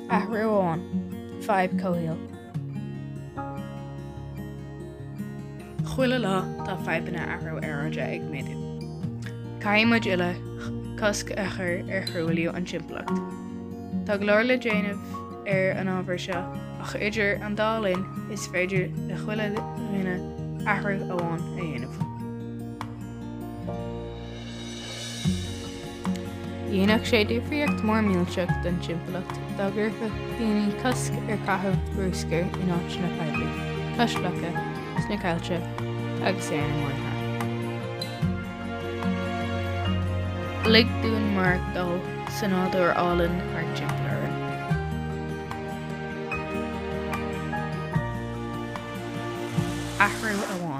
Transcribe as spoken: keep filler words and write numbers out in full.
Athrú amháin, faoi comhshaoil. Chuile lá tá fadhbanna athrú airde ag méadú. Caiimiid ile cosc a chur ar chrúiliú an timpeallacht. Tá glór le déanamh ar an ábhar seo ach idir an dálinn is féidir le chuile rinne athrú amháin a dhéanamh. Dhéanach sé difríocht mór mílteach don timpeallacht dá gurfa daoine cosc ar caitheamh brúscar in áit na fadhbaí, cosleacha, sna caillte agus é na mórtha. Lig dún mar dul san áidir álann ar timpeallaire. Athrú amháin.